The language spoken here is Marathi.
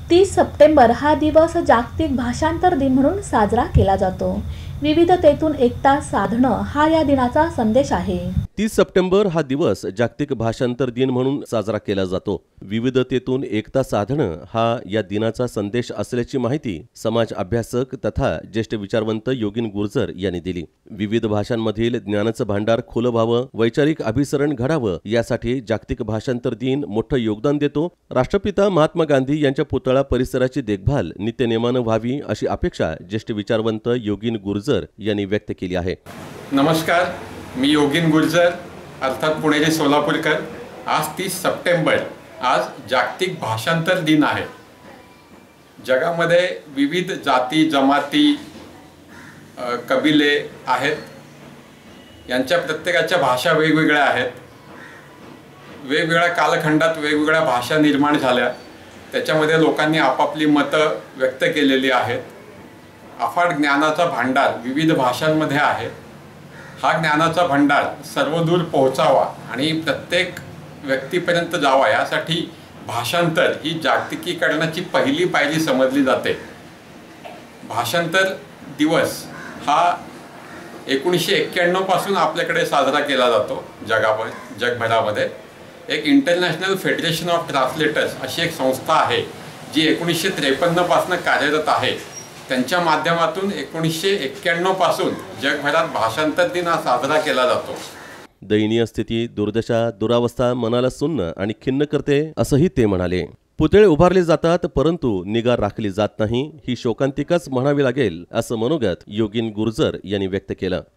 30 सप्टेंबर हा दिवस जागतिक भाषांतर दिन म्हणून साजरा केला जातो। विविधतेतून एकता साधणं हा या दिनाचा संदेश आहे। 30 सप्टेंबर हा दिवस जागतिक भाषांतर दिन म्हणून साजरा केला जातो। विविधतेतून एकता साधणं हा या दिनाचा संदेश असल्याची माहिती समाज अभ्यासक तथा ज्येष्ठ विचारवंत योगीन गुर्जर यांनी दिली। विविध भाषांमधील ज्ञानाचं भांडार खुलं व्हावं, वैचारिक अभिसरण घडावं यासाठी जागतिक भाषांतर दिन मोठं योगदान देतो। राष्ट्रपिता महात्मा गांधी यांच्या पुतळा परिसराची देखभाल नित्यनेमानं व्हावी अशी अपेक्षा ज्येष्ठ विचारवंत योगीन गुर्जर यांनी व्यक्त केली आहे। नमस्कार, मी योगीन गुर्जर अर्थात पुणेरी सोलापूरकर। आज 30 सप्टेंबर आज जागतिक भाषांतर दिन आहे। जगामध्ये विविध जाती जमाती कबिले आहेत, यांच्या प्रत्येकाच्या भाषा वेगवेगळ्या आहेत। वेगवेगळ्या कालखंडात वेगवेगळ्या भाषा निर्माण झाल्या, त्याच्यामध्ये लोकांनी आपापली मतं व्यक्त केलेली आहेत। अफाट ज्ञानाचा भांडार विविध भाषांमध्ये आहे। हा ज्ञानाचा भांडार सर्वदूर पोहोचावा आणि प्रत्येक व्यक्तीपर्यंत जावा यासाठी भाषांतर ही जागतिकीकरणाची पहिली पायरी समजली जाते। भाषांतर दिवस हा 1991 पासून आपल्याकडे साजरा केला जातो। जगभरामध्ये एक इंटरनॅशनल फेडरेशन ऑफ ट्रान्सलेटर्स अशी एक संस्था आहे जी 1953 पासून कार्यरत आहे। त्यांच्या माध्यमातून 1991 पासून जगभरात भाषांतर दिन हा साजरा केला जातो। दयनीय स्थिती, दुर्दशा, दुरावस्था मनाला सुन्न आणि खिन्न करते असंही ते म्हणाले। पुतळे उभारले जातात परंतु निगा राखली जात नाही, ही शोकांतिकाच म्हणावी लागेल असं मनोगत योगीन गुर्जर यांनी व्यक्त केलं।